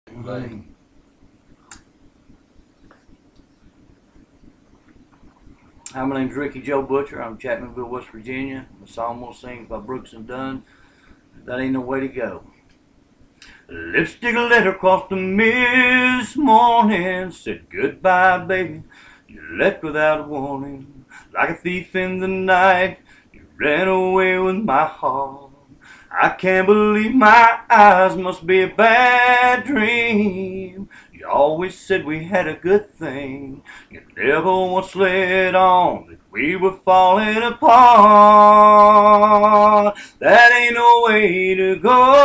Buddy. Hi, my name's Ricky Joe Butcher. I'm Chapmanville, West Virginia. The song we'll sing by Brooks and Dunn. That ain't no way to go. Lipstick letter across the mist morning. Said goodbye, baby. You left without warning. Like a thief in the night, you ran away with my heart. I can't believe my eyes, must be a bad dream. You always said we had a good thing. You never once let on that we were falling apart. That ain't no way to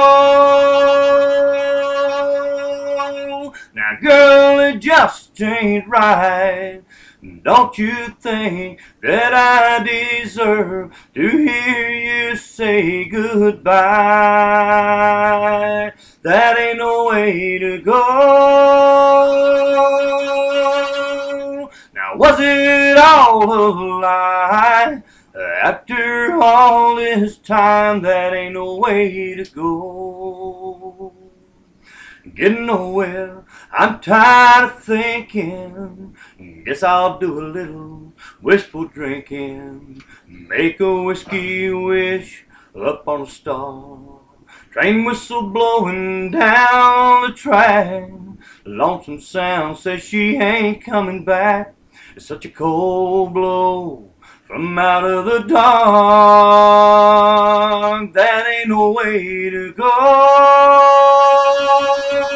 go. Now girl, it just ain't right. Don't you think that I deserve to hear you say goodbye? That ain't no way to go. Now was it all a lie? After all this time, that ain't no way to go. Getting nowhere, I'm tired of thinking. Guess I'll do a little wishful drinking. Make a whiskey wish up on a star. Train whistle blowing down the track. Lonesome sound says she ain't coming back. It's such a cold blow from out of the dark. That ain't no way to go.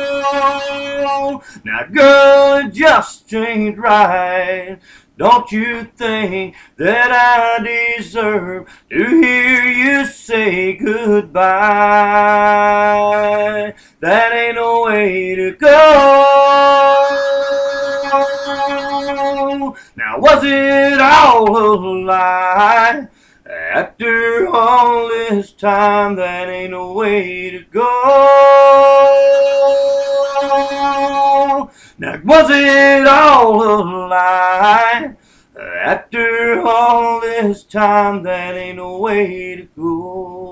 Now girl, it just ain't right. Don't you think that I deserve to hear you say goodbye? That ain't no way to go. Now was it all a lie? After all this time, that ain't no way to go. Now was it all a lie? After all this time, that ain't no way to go.